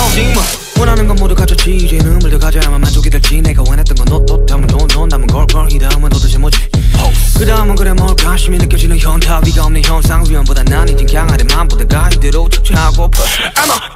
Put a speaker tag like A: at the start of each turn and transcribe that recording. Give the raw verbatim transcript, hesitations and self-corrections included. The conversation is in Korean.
A: 뭐 원하는 건 모두 갖췄지 이제 눈물도 가져야만 만족이 될지 내가 원했던 건 너또 다음은 너너 남은 걸걸 이 다음은 도대체 뭐지 그 다음은 그래 뭘까 심히 느껴지는 현타 위가 없는 현상 위험보다 난 이젠 강하대 맘보다 가이대로 척취하고 I'm a